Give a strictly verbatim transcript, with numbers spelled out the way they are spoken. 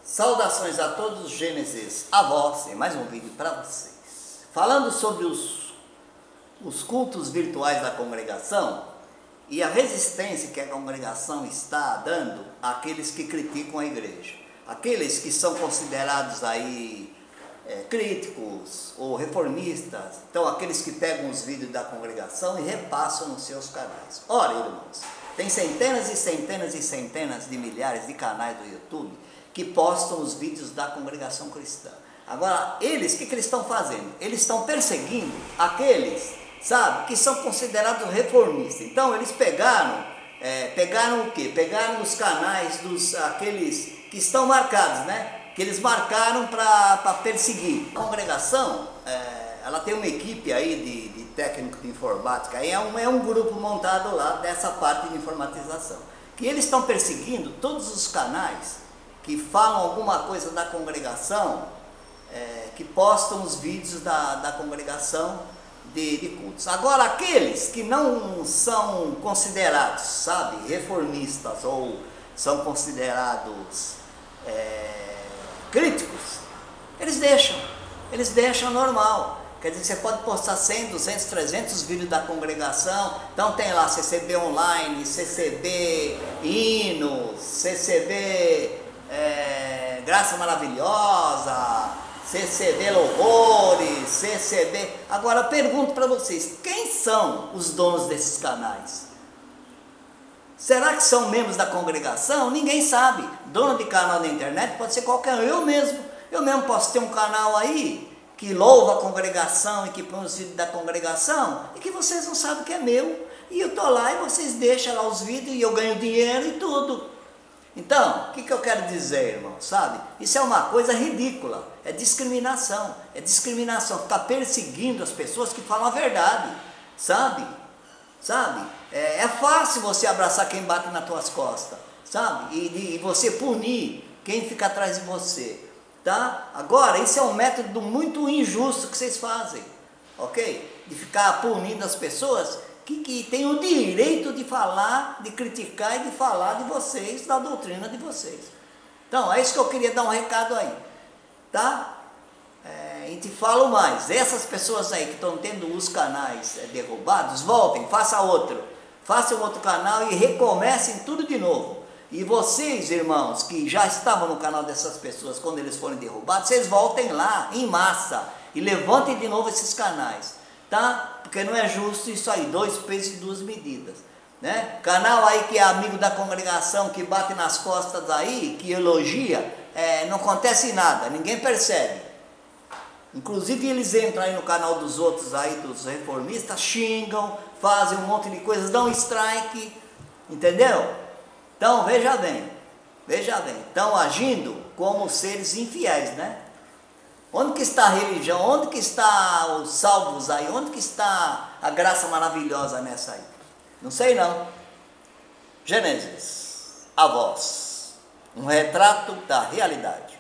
Saudações a todos, Gênesis, a voz, em mais um vídeo para vocês. Falando sobre os, os cultos virtuais da congregação e a resistência que a congregação está dando àqueles que criticam a igreja. Aqueles que são considerados aí é, críticos ou reformistas, então aqueles que pegam os vídeos da congregação e repassam nos seus canais. Ora, irmãos, tem centenas e centenas e centenas de milhares de canais do YouTube que postam os vídeos da congregação cristã. Agora, eles, o que, que eles estão fazendo? Eles estão perseguindo aqueles, sabe, que são considerados reformistas. Então, eles pegaram, é, pegaram o quê? Pegaram os canais dos, aqueles que estão marcados, né? Que eles marcaram para perseguir. A congregação, é, ela tem uma equipe aí de, de técnico de informática, aí é um, é um grupo montado lá dessa parte de informatização. Que eles estão perseguindo todos os canais que falam alguma coisa da congregação, é, que postam os vídeos da, da congregação de, de cultos. Agora, aqueles que não são considerados, sabe, reformistas ou são considerados é, críticos, eles deixam, eles deixam normal. Quer dizer, você pode postar cem, duzentos, trezentos vídeos da congregação, então tem lá C C B Online, C C B Hinos, C C B... É, Graça Maravilhosa, C C B Louvores, C C B... Agora eu pergunto para vocês, quem são os donos desses canais? Será que são membros da congregação? Ninguém sabe. Dono de canal na internet pode ser qualquer um, eu mesmo. Eu mesmo posso ter um canal aí que louva a congregação e que põe os vídeos da congregação e que vocês não sabem que é meu. E eu tô lá e vocês deixam lá os vídeos e eu ganho dinheiro e tudo. Então, o que, que eu quero dizer, irmão, sabe? Isso é uma coisa ridícula, é discriminação, é discriminação, ficar perseguindo as pessoas que falam a verdade, sabe? Sabe? É, é fácil você abraçar quem bate nas tuas costas, sabe? E, e você punir quem fica atrás de você, tá? Agora, isso é um método muito injusto que vocês fazem, ok? De ficar punindo as pessoas Que, que tem o direito de falar, de criticar e de falar de vocês, da doutrina de vocês. Então, é isso que eu queria dar um recado aí, tá? É, e te falo mais, essas pessoas aí que estão tendo os canais é, derrubados, voltem, faça outro, façam outro canal e recomecem tudo de novo. E vocês, irmãos, que já estavam no canal dessas pessoas quando eles forem derrubados, vocês voltem lá, em massa, e levantem de novo esses canais, tá? Porque não é justo isso aí, dois pesos e duas medidas, né? Canal aí que é amigo da congregação, que bate nas costas aí, que elogia, é, não acontece nada, ninguém percebe. Inclusive eles entram aí no canal dos outros aí, dos reformistas, xingam, fazem um monte de coisas, dão strike, entendeu? Então veja bem, veja bem, estão agindo como seres infiéis, né? Onde que está a religião? Onde que está os salvos aí? Onde que está a graça maravilhosa nessa aí? Não sei não. Gênesis, a voz, um retrato da realidade.